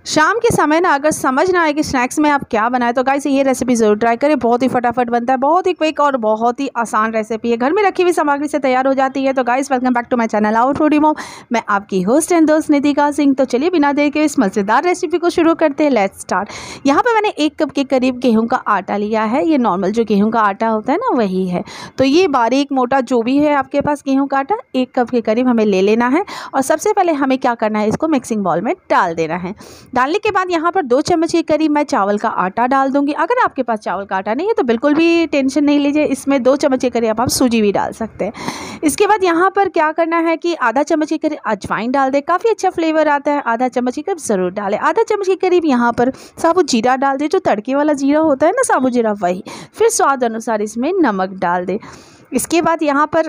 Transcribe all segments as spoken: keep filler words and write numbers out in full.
शाम के समय ना अगर समझ ना आए कि स्नैक्स में आप क्या बनाएं तो गाइस ये रेसिपी ज़रूर ट्राई करें। बहुत ही फटाफट बनता है, बहुत ही क्विक और बहुत ही आसान रेसिपी है, घर में रखी हुई सामग्री से तैयार हो जाती है। तो guys welcome back to my channel our foodie mom. मैं आपकी होस्ट एंड दोस्त नितिका सिंह। तो चलिए बिना देर के इस मज़ेदार रेसिपी को शुरू करते हैं। Let's start. यहाँ पर मैंने एक कप के करीब गेहूँ का आटा लिया है। ये नॉर्मल जो गेहूँ का आटा होता है ना वही है। तो ये बारीक मोटा जो भी है आपके पास गेहूँ का आटा एक कप के करीब हमें ले लेना है। और सबसे पहले हमें क्या करना है, इसको मिक्सिंग बाउल में डाल देना है। डालने के बाद यहाँ पर दो चम्मच के करीब मैं चावल का आटा डाल दूंगी। अगर आपके पास चावल का आटा नहीं है तो बिल्कुल भी टेंशन नहीं लीजिए, इसमें दो चम्मच के करीब आप सूजी भी डाल सकते हैं। इसके बाद यहाँ पर क्या करना है कि आधा चम्मच के करीब अजवाइन डाल दें, काफ़ी अच्छा फ्लेवर आता है। आधा चम्मच के करीब ज़रूर डालें। आधा चम्मच के करीब यहाँ पर साबुत जीरा डाल दें, जो तड़के वाला जीरा होता है ना साबुत जीरा वही। फिर स्वाद अनुसार इसमें नमक डाल दें। इसके बाद यहाँ पर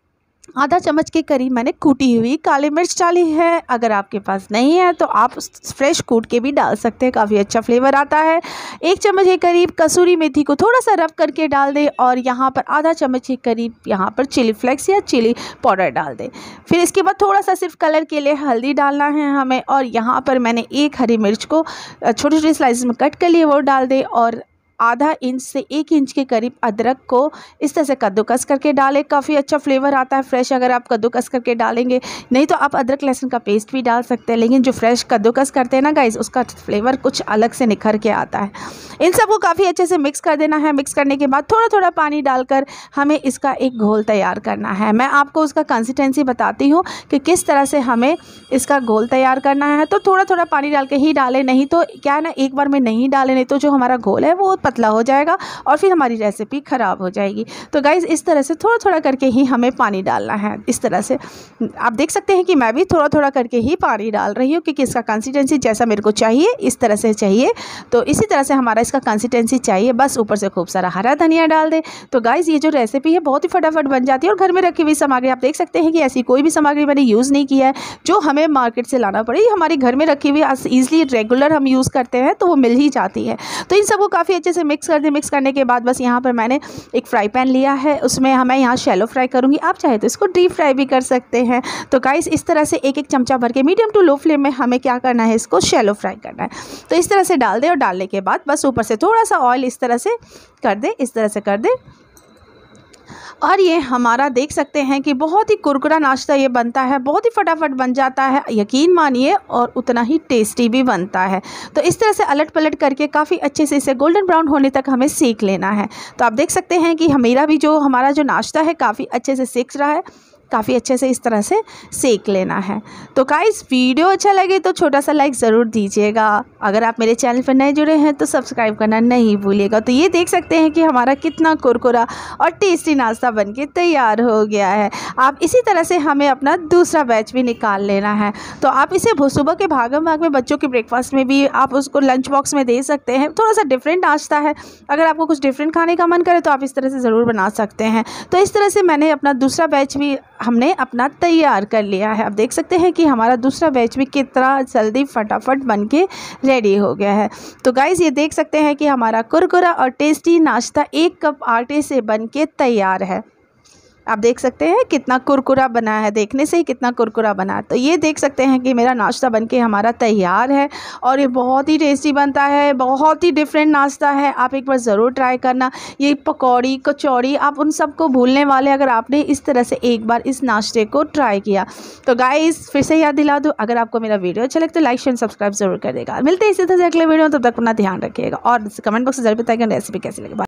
आधा चम्मच के करीब मैंने कूटी हुई काली मिर्च डाली है। अगर आपके पास नहीं है तो आप फ्रेश कूट के भी डाल सकते हैं, काफ़ी अच्छा फ्लेवर आता है। एक चम्मच के करीब कसूरी मेथी को थोड़ा सा रब करके डाल दें। और यहाँ पर आधा चम्मच के करीब यहाँ पर चिली फ्लेक्स या चिली पाउडर डाल दें। फिर इसके बाद थोड़ा सा सिर्फ कलर के लिए हल्दी डालना है हमें। और यहाँ पर मैंने एक हरी मिर्च को छोटे छोटे स्लाइस में कट कर लिए, वो डाल दें। और आधा इंच से एक इंच के करीब अदरक को इस तरह से कद्दूकस करके डालें, काफ़ी अच्छा फ्लेवर आता है फ्रेश अगर आप कद्दूकस करके डालेंगे। नहीं तो आप अदरक लहसुन का पेस्ट भी डाल सकते हैं, लेकिन जो फ्रेश कद्दूकस करते हैं ना गाइस उसका फ्लेवर कुछ अलग से निखर के आता है। इन सबको काफ़ी अच्छे से मिक्स कर देना है। मिक्स करने के बाद थोड़ा थोड़ा पानी डालकर हमें इसका एक घोल तैयार करना है। मैं आपको उसका कंसिस्टेंसी बताती हूँ कि किस तरह से हमें इसका घोल तैयार करना है। तो थोड़ा थोड़ा पानी डाल के ही डालें, नहीं तो क्या है ना एक बार में नहीं डालें, नहीं तो जो हमारा घोल है वो पतला हो जाएगा और फिर हमारी रेसिपी ख़राब हो जाएगी। तो गाइज़ इस तरह से थोड़ा थोड़ा करके ही हमें पानी डालना है। इस तरह से आप देख सकते हैं कि मैं भी थोड़ा थोड़ा करके ही पानी डाल रही हूँ, क्योंकि इसका कंसिस्टेंसी जैसा मेरे को चाहिए इस तरह से चाहिए। तो इसी तरह से हमारा इसका कंसिस्टेंसी चाहिए। बस ऊपर से खूब सारा हरा धनिया डाल दें। तो गाइज़ ये जो रेसिपी है बहुत ही फटाफट बन जाती है और घर में रखी हुई सामग्री आप देख सकते हैं कि ऐसी कोई भी सामग्री मैंने यूज़ नहीं किया है जो हमें मार्केट से लाना पड़े। हमारी घर में रखी हुई ईजिली रेगुलर हम यूज़ करते हैं तो वो मिल ही जाती है। तो इन सबको काफ़ी अच्छे से मिक्स कर दें। मिक्स करने के बाद बस यहाँ पर मैंने एक फ्राई पैन लिया है, उसमें हमें यहाँ शैलो फ्राई करूँगी। आप चाहे तो इसको डीप फ्राई भी कर सकते हैं। तो गाइस इस तरह से एक एक चमचा भर के मीडियम टू लो फ्लेम में हमें क्या करना है, इसको शैलो फ्राई करना है। तो इस तरह से डाल दें और डालने के बाद बस ऊपर से थोड़ा सा ऑयल इस तरह से कर दें, इस तरह से कर दें। और ये हमारा देख सकते हैं कि बहुत ही कुरकुरा नाश्ता ये बनता है, बहुत ही फटाफट बन जाता है, यकीन मानिए, और उतना ही टेस्टी भी बनता है। तो इस तरह से अलट पलट करके काफ़ी अच्छे से इसे गोल्डन ब्राउन होने तक हमें सेक लेना है। तो आप देख सकते हैं कि मेरा भी जो हमारा जो नाश्ता है काफ़ी अच्छे से सेक रहा है, काफ़ी अच्छे से इस तरह से सेक लेना है। तो गाइस वीडियो अच्छा लगे तो छोटा सा लाइक ज़रूर दीजिएगा। अगर आप मेरे चैनल पर नए जुड़े हैं तो सब्सक्राइब करना नहीं भूलिएगा। तो ये देख सकते हैं कि हमारा कितना कुरकुरा और टेस्टी नाश्ता बनके तैयार हो गया है। आप इसी तरह से हमें अपना दूसरा बैच भी निकाल लेना है। तो आप इसे सुबह के भागम भाग में बच्चों के ब्रेकफास्ट में भी आप उसको लंच बॉक्स में दे सकते हैं। थोड़ा सा डिफरेंट नाश्ता है, अगर आपको कुछ डिफरेंट खाने का मन करे तो आप इस तरह से ज़रूर बना सकते हैं। तो इस तरह से मैंने अपना दूसरा बैच भी हमने अपना तैयार कर लिया है। आप देख सकते हैं कि हमारा दूसरा बैच भी कितना जल्दी फटाफट बनके रेडी हो गया है। तो गाइज़ ये देख सकते हैं कि हमारा कुरकुरा और टेस्टी नाश्ता एक कप आटे से बनके तैयार है। आप देख सकते हैं कितना कुरकुरा बना है, देखने से ही कितना कुरकुरा बना है। तो ये देख सकते हैं कि मेरा नाश्ता बनके हमारा तैयार है और ये बहुत ही टेस्टी बनता है, बहुत ही डिफरेंट नाश्ता है। आप एक बार ज़रूर ट्राई करना। ये पकौड़ी कचौड़ी आप उन सबको भूलने वाले अगर आपने इस तरह से एक बार इस नाश्ते को ट्राई किया। तो गाइस फिर से याद दिला दूँ, अगर आपको मेरा वीडियो अच्छा लगे तो लाइक शेयर सब्सक्राइब जरूर कर देगा। मिलते हैं इसी तरह से अगले वीडियो में, तब तक अपना ध्यान रखिएगा और कमेंट बॉक्स में जरूर बताइएगा रेसिपी कैसी लगी।